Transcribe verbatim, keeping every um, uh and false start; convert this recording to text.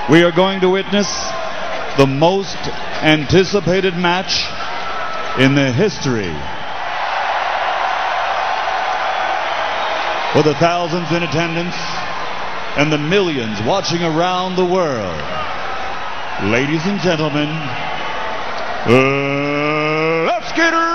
we are going to witness the most anticipated match in the history. For the thousands in attendance and the millions watching around the world, ladies and gentlemen, uh, let's get her.